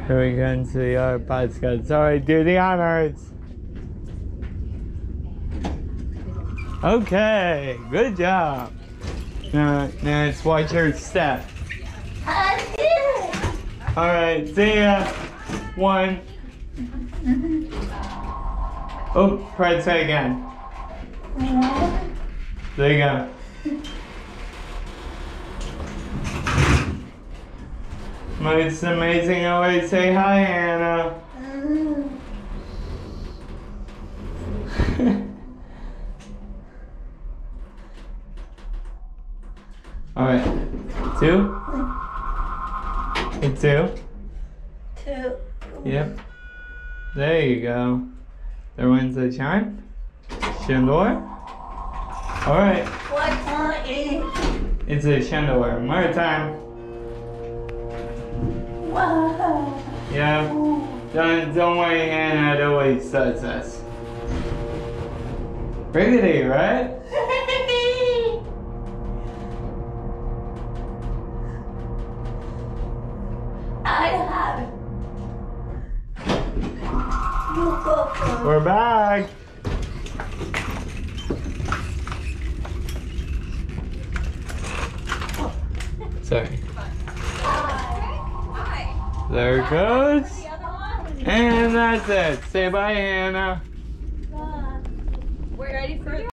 Here we go into our boscovs. Alright, do the honors. Okay, good job. Now let's watch your step. I did it. Alright, see ya. 1. Oh, press it again. There you go. It's amazing. Always say hi, Hannah. Alright. 2. It's 2. 2. Yep. There you go. There wins the chime. Chandelier. Alright. What time is it? It's a chandelier. More time. Wow. Yeah. Don't worry, Hannah. It always does this. Riggedy, right? I have it. You go first. We're back. Sorry. There it goes. And that's it. Say bye, Hannah. We're ready for